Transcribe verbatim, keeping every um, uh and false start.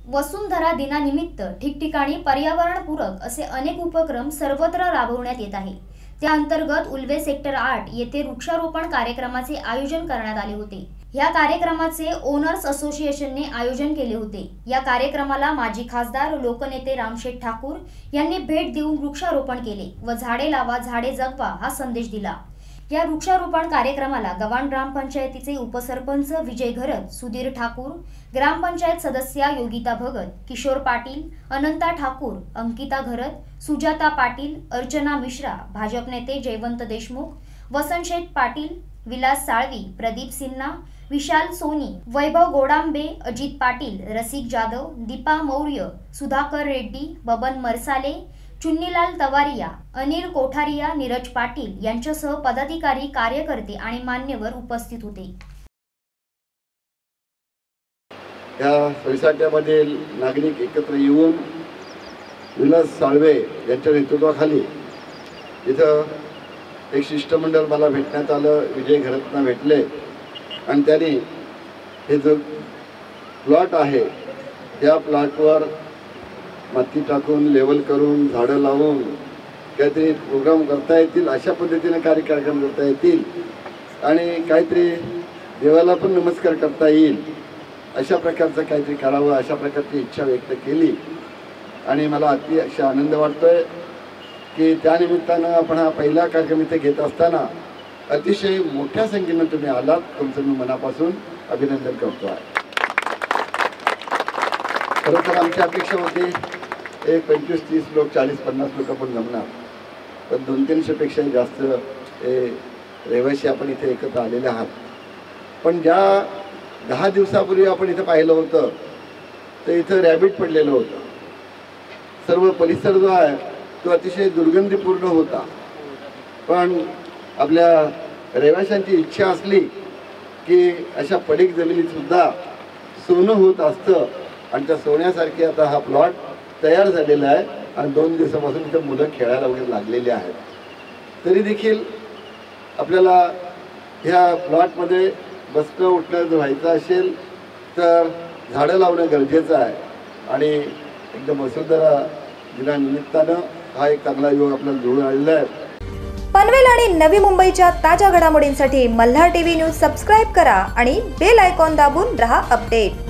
वसुंधरा दिनानिमित्त ठिकठिकाणी पर्यावरणपूरक असे अनेक उपक्रम सर्वत्र राबवण्यात येत आहे। त्या अंतर्गत उल्वे सेक्टर आठ येथे वृक्षारोपण कार्यक्रमाचे आयोजन करण्यात आले होते। या कार्यक्रमाचे ओनर्स असोसिएशनने आयोजन केले होते। या कार्यक्रमाला माजी खासदार लोकनेते रामशेठ ठाकूर यांनी भेट देऊन वृक्षारोपण केले व झाडे लावा झाडे जगवा हा संदेश दिला। या वृक्षारोपण कार्यक्रमाला गव्हाण ग्रामपंचायतीचे उपसरपंच विजय घरत, सुधीर ठाकूर, ग्रामपंचायत सदस्या योगिता भगत, किशोर पाटील, अनंता ठाकूर, अंकिता घरत, सुजाता पाटील, अर्चना मिश्रा, भाजप नेते जयवंत देशमुख, वसंतशेठ पाटील, विलास साळवी, प्रदीप सिन्हा, विशाल सोनी, वैभव गोडांबे, अजित पाटील, रसिक जाधव, दीपा मौर्य, सुधाकर रेड्डी, बबन मरसाले, चुन्नीलाल तवारिया, अनिल कोठारिया, नीरज पाटील यांच्यासह पदाधिकारी, कार्यकर्ते आणि मान्यवर उपस्थित होते। या सोसायट्यामध्ये नागरिक एकत्र येऊन विलास साळवे यांच्या नेतृत्वाखाली इथं एक शिष्टमंडळ मला भेटण्यात आलं। विजय घरतना भेटले आणि त्यांनी हे जो प्लॉट आहे त्या प्लॉटवर माती टाकून लेवल करून झाडं लावून काहीतरी प्रोग्राम करता येतील, अशा पद्धतीने कार्यक्रम करता येतील आणि काहीतरी देवाला पण नमस्कार करता येईल अशा प्रकारचं काहीतरी करावं अशा प्रकारची इच्छा व्यक्त केली। आणि मला अतिशय आनंद वाटतोय की त्यानिमित्तानं आपण हा पहिला कार्यक्रम इथे घेत असताना अतिशय मोठ्या संख्येनं तुम्ही आलात, तुमचं मी मनापासून अभिनंदन करतो आहे। खरं तर आमची अपेक्षा होती एक पंचवीस तीस लोक चाळीस पन्नास लोक पण जमणार, पण दोन तीनशेपेक्षाही जास्त रहिवासी आपण इथे एकत्र आलेले आहात। पण ज्या दहा दिवसापूर्वी आपण इथं पाहिलं होतं तर इथं रॅबिट पडलेलं होतं। सर्व परिसर जो आहे तो अतिशय दुर्गंधीपूर्ण होता, पण आपल्या रहिवाशांची इच्छा असली की अशा पडीक जमिनीत सुद्धा सोनं होत असतं आणि त्या सोन्यासारखी आता हा प्लॉट तयार झालेला आहे आणि दोन दिवसापासून इथं मुलं खेळायला वगैरे लागलेली आहेत। तरी देखील आपल्याला ह्या प्लॉटमध्ये बसणं उठणं जर व्हायचं असेल तर झाडं लावणं गरजेचं आहे आणि एकदम वसुंधरा दिनानिमित्तानं हा एक चांगला योग आपल्याला जुळून आलेला आहे। पनवेल आणि नवी मुंबईच्या ताज्या घडामोडींसाठी मल्हार टीव्ही न्यूज सबस्क्राईब करा आणि बेल आयकॉन दाबून रहा अपडेट।